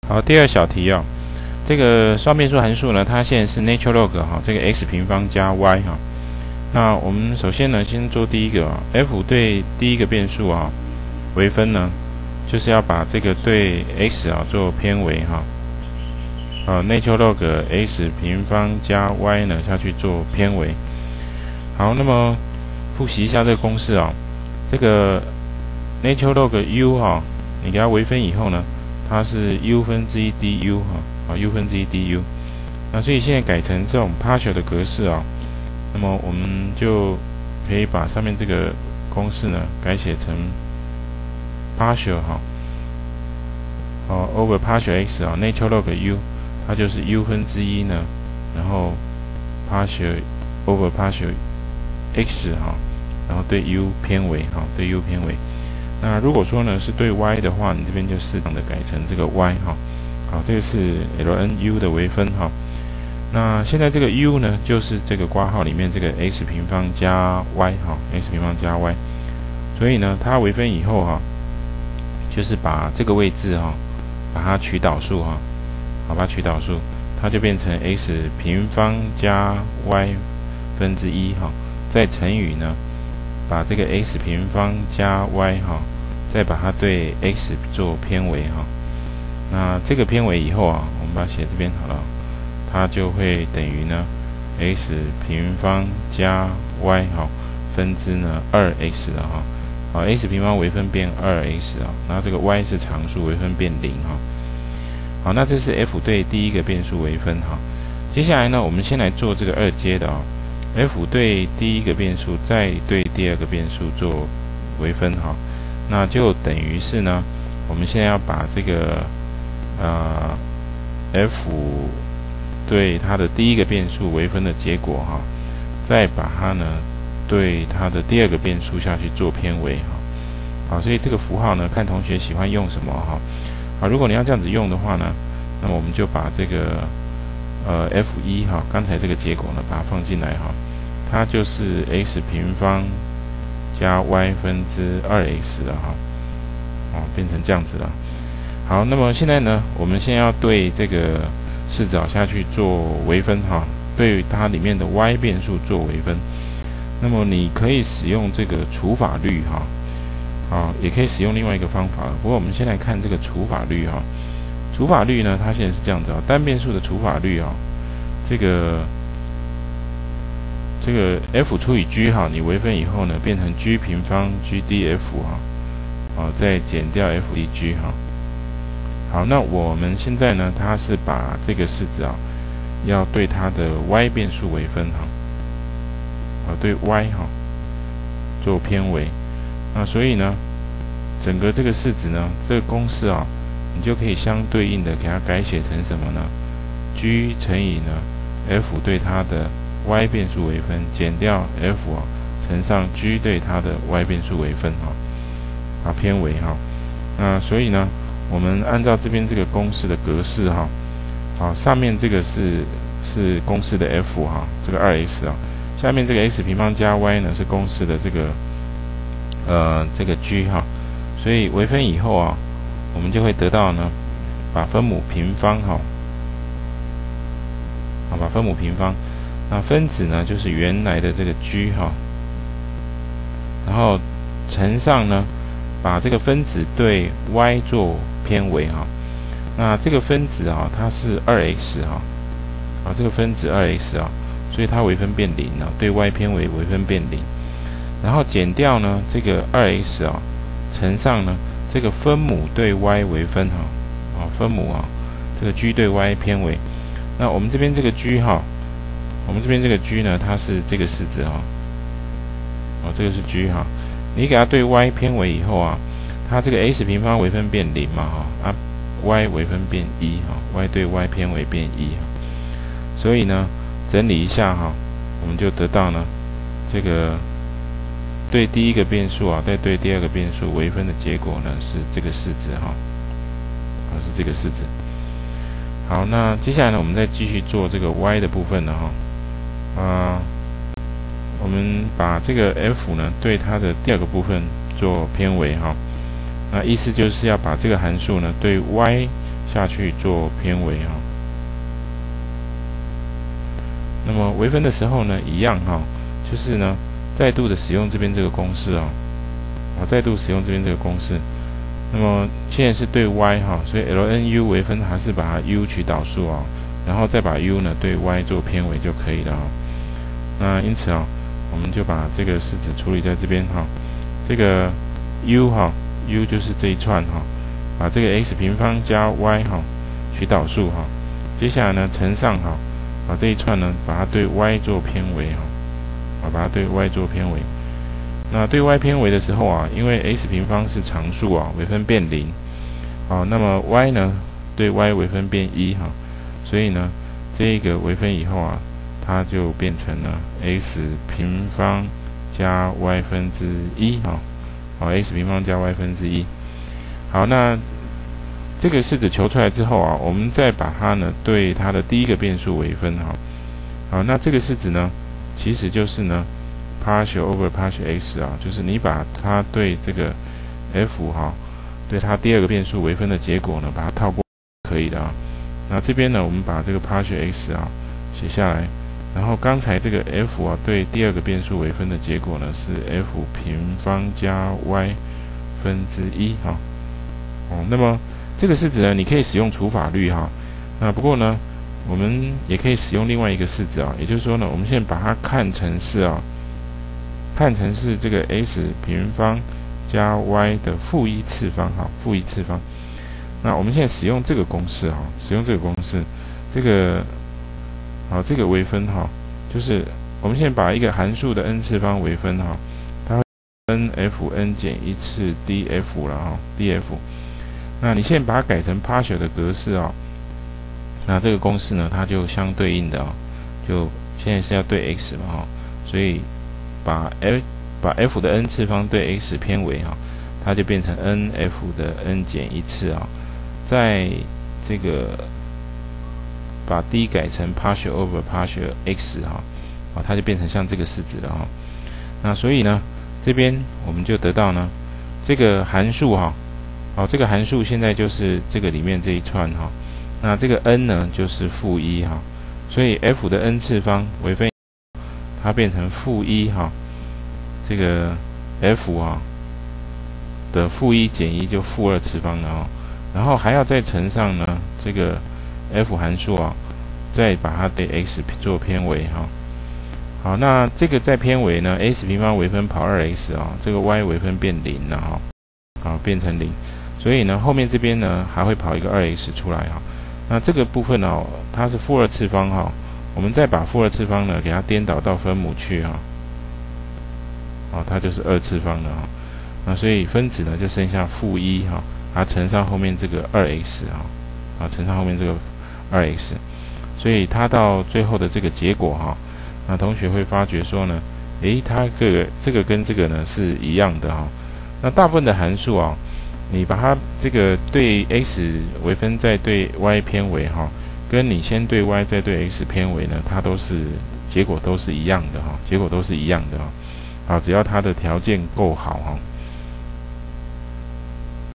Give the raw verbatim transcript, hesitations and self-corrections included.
好，第二小题哦，这个双变数函数呢，它现在是 natural log 哈，这个 x 平方加 y 哈。那我们首先呢，先做第一个啊 ，f 对第一个变数啊微分呢，就是要把这个对 x 啊做偏微哈。啊 ，natural log x 平方加 y 呢下去做偏微。好，那么复习一下这个公式啊，这个 natural log u 哈，你给它微分以后呢，它是 u 分之一 du 哈，啊 u 分之一 du， 那所以现在改成这种 partial 的格式啊，那么我们就可以把上面这个公式呢改写成 partial 哈，哦 over partial x 啊 natural log u， 它就是 u 分之一呢，然后 partial over partial x 哈，然后对 u 偏微哈，对 u 偏微。那如果说呢是对 y 的话，你这边就适当的改成这个 y 哈，好，这个是 ln u 的微分哈。那现在这个 u 呢，就是这个括号里面这个 x 平方加 y 哈 ，x 平方加 y， 所以呢，它微分以后哈，就是把这个位置哈，把它取导数哈，好，把它取导数，它就变成 x 平方加 y 分之一哈，再乘以呢，把这个 x 平方加 y 哈。再把它对 x 做偏微哈，那这个偏微以后啊，我们把它写这边好了，它就会等于呢 x 平方加 y 哈分之呢 二 x 了哈，好 x 平方微分变 二 x 啊，然后这个 y 是常数微分变零哈，好，那这是 f 对第一个变数微分哈，接下来呢，我们先来做这个二阶的啊 ，f 对第一个变数再对第二个变数做微分哈。那就等于是呢，我们现在要把这个呃 f 对它的第一个变数微分的结果哈，再把它呢对它的第二个变数下去做偏微哈。好，所以这个符号呢，看同学喜欢用什么哈。好，如果你要这样子用的话呢，那么我们就把这个呃 f 一 哈，刚才这个结果呢，把它放进来哈，它就是 x 平方加 y 分之 二 x 了哈，哦，变成这样子了。好，那么现在呢，我们现在要对这个式子下去做微分哈，对它里面的 y 变数做微分。那么你可以使用这个除法律哈，啊，也可以使用另外一个方法。不过我们先来看这个除法律哈。除法律呢，它现在是这样子啊，单变数的除法律啊，这个。这个 f 除以 g 哈，你微分以后呢，变成 g 平方 g df 哈，哦，再减掉 f dg 哈。好，那我们现在呢，它是把这个式子啊，要对它的 y 变数微分哈，啊，对 y 哈做偏微。那所以呢，整个这个式子呢，这个公式啊，你就可以相对应的给它改写成什么呢 ？g 乘以呢 f 对它的y 变数微分减掉 f 啊乘上 g 对它的 y 变数微分哈，啊偏微哈，那所以呢，我们按照这边这个公式的格式哈，好，上面这个是是公式的 f 哈，这个 二 x 啊，下面这个 x 平方加 y 呢是公式的这个呃这个 g 哈，所以微分以后啊，我们就会得到呢，把分母平方哈，好，把分母平方。那分子呢，就是原来的这个 g 哈，然后乘上呢，把这个分子对 y 做偏微哈。那这个分子啊，它是 二 x 哈，啊，这个分子 二 x 啊，所以它微分变零了，对 y 偏微，微分变零。然后减掉呢，这个 二 x 啊，乘上呢，这个分母对 y 微分哈，啊，分母啊，这个 g 对 y 偏微。那我们这边这个 g 哈。我们这边这个 g 呢，它是这个式子哈，哦，这个是 g 哈，你给它对 y 偏微以后啊，它这个 x 平方微分变零嘛哈，啊 y 微分变一哈 ，y 对 y 偏微变一哈，所以呢，整理一下哈，我们就得到呢，这个对第一个变数啊，再对第二个变数微分的结果呢是这个式子哈，啊是这个式子。好，那接下来呢，我们再继续做这个 y 的部分了哈。啊、呃，我们把这个 f 呢对它的第二个部分做偏微哈，那意思就是要把这个函数呢对 y 下去做偏微哈。那么微分的时候呢，一样哈，就是呢，再度的使用这边这个公式啊，我再度使用这边这个公式。那么现在是对 y 哈，所以 ln u 微分还是把它 u 取导数啊，然后再把 u 呢对 y 做偏微就可以了啊。那因此啊，我们就把这个式子处理在这边哈，这个 u 哈 u 就是这一串哈，把这个 x 平方加 y 哈取导数哈，接下来呢乘上哈，把这一串呢把它对 y 做偏微哈，啊把它对 y 做偏微。那对 y 偏微的时候啊，因为 x 平方是常数啊，微分变零，好，那么 y 呢对 y 微分变一哈，所以呢这一个微分以后啊，它就变成了 x 平方加 y 分之一哈，好 x 平方加 y 分之一。好，那这个式子求出来之后啊，我们再把它呢对它的第一个变数微分哈。好，那这个式子呢，其实就是呢。partial over partial x 啊，就是你把它对这个 f 哈，对它第二个变数微分的结果呢，把它套过可以的啊。那这边呢，我们把这个 partial x 啊写下来，然后刚才这个 f 啊对第二个变数微分的结果呢是 f 平方加 y 分之一哈。哦，那么这个式子呢，你可以使用除法律哈。那不过呢，我们也可以使用另外一个式子啊，也就是说呢，我们现在把它看成是啊。看成是这个 x 平方加 y 的负一次方哈，负一次方。那我们现在使用这个公式哈，使用这个公式，这个好，这个微分哈，就是我们现在把一个函数的 n 次方微分哈，它会 n f n 减一次 df 了哈 ，df。那你现在把它改成 partial 的格式啊，那这个公式呢，它就相对应的啊，就现在是要对 x 嘛哈，所以。把 f 把 f 的 n 次方对 x 偏微哈，它就变成 n f 的 n 减一次啊，在这个把 d 改成 partial over partial x 哈，啊，它就变成像这个式子了哈。那所以呢，这边我们就得到呢，这个函数哈，哦，这个函数现在就是这个里面这一串哈，那这个 n 呢就是负一哈，所以 f 的 n 次方微分。它变成负一哈，这个 f 啊的负一减一就负二次方了哈，然后还要再乘上呢这个 f 函数啊，再把它对 x 做偏微哈。好，那这个再偏微呢 ，x 平方微分跑 二 x 啊，这个 y 微分变零了哈，好变成零，所以呢后面这边呢还会跑一个 二 x 出来哈。那这个部分呢、哦，它是负二次方哈。我们再把负二次方呢，给它颠倒到分母去哈，哦，它就是二次方了哈。那所以分子呢就剩下负一哈，它乘上后面这个二 x 哈，啊乘上后面这个二 x， 所以它到最后的这个结果哈，那同学会发觉说呢，诶，它这个这个跟这个呢是一样的哈。那大部分的函数啊，你把它这个对 x 微分再对 y 偏微哈。跟你先对 y 再对 x 偏微呢，它都是结果都是一样的哈，结果都是一样的哈。好，只要它的条件够好哈。